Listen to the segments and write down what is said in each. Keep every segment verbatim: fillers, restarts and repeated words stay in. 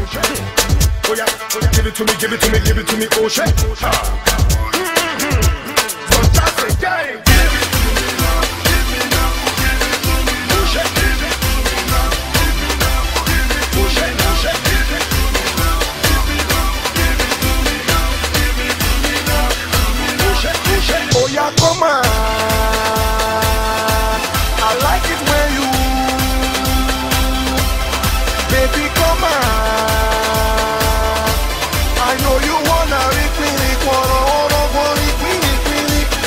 Oh yeah, oh yeah, give it to me, give it to me, give it to me, oh shit. Fantastic game. Oh shit. Oh shit, oh shit. Oh shit, oh shit. Oh yeah, come on. I like it when you, baby, come on. I know you wanna rip me, wanna, wanna, wanna rip me, rip me, rip me.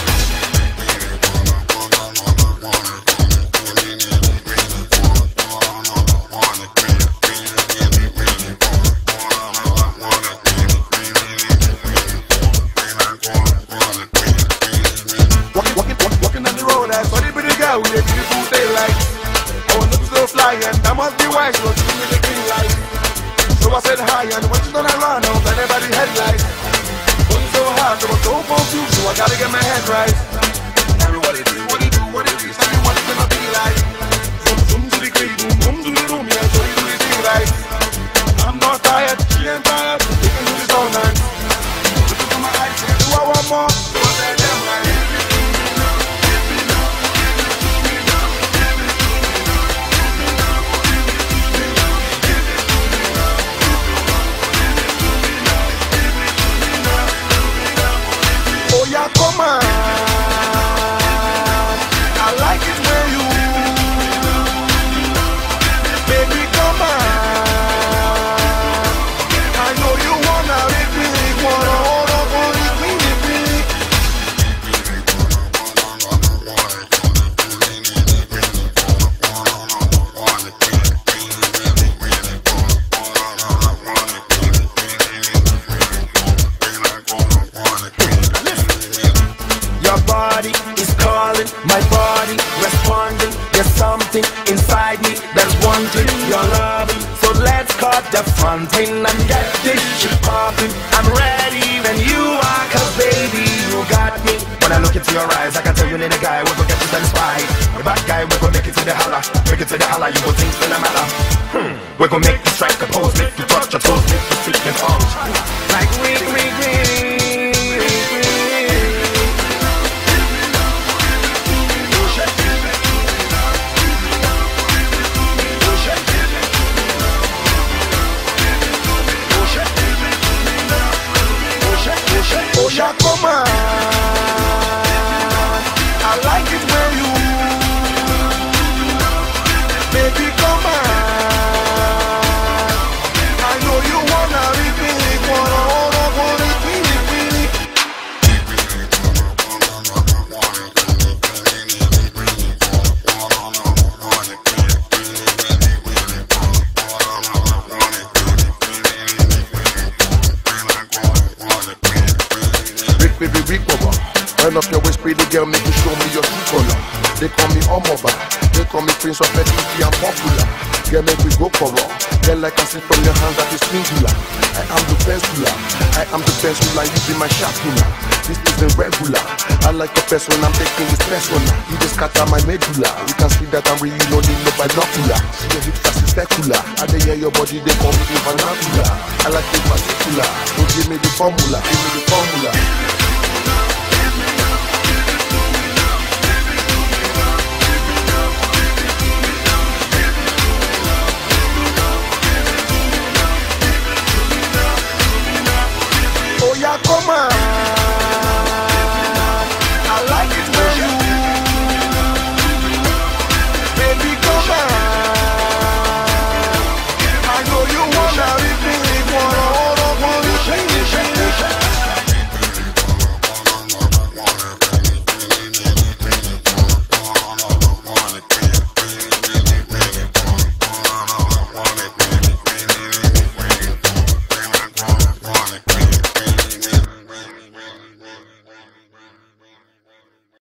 Walking, walking, walking, walking on the road, I saw the pretty girl with a beautiful daylight. I was looking so fly and I must be wise, so give me the green light. So I said hi, and when she's gonna run, I was like everybody headlights. Wasn't so hard, I was so confused, so I gotta get my head right. Everybody do what they do, what they do, tell me what it's gonna be like. Zoom, zoom to the green, boom, boom to the room, yeah, so you do the thing right. I'm not tired, she ain't tired, we can do this all night. Looking for my eyes, yeah, do I want more? So I said, damn right. Come on, I like it when you, baby, come on. I know you wanna rip me, wanna, wanna, wanna rip me, rip me. Your body is calling, my body responding. There's something inside me that's wanting your loving. So let's cut the fronting and get this shit popping. I'm ready when you are, cause baby, you got me. When I look into your eyes, I can tell you need a guy, we gon' get you satisfied. The bad guy, we gon' make it to the holla. Make it to the holla, you gon' think still a matter. Hmm, we gon' make you strike a pose, make you touch your toes, make you sit and fall. Like we, we, we. Oh yeah, come on. I like it when you, baby, come on. I know you wanna rip me, wanna, wanna, wanna rip me, rip me, rip me. Baby, recover. Turn up your waist, pretty girl, make you show me your true color. They call me Omoba, they call me Prince of Petiti, I'm popular. Girl, make we go for raw. Girl, like I see from your hands that is singular. I am the penciller, I am the penciller, you be my sharpener. This isn't regular. I like a person, I'm taking this personal. You just scatter my medulla. You can see that I'm really no need no binocular. See your hips fast is secular. I dey hear your body, they call me the vernacular. I like it particular. So give me the formula, give me the formula. Oh yeah, come on.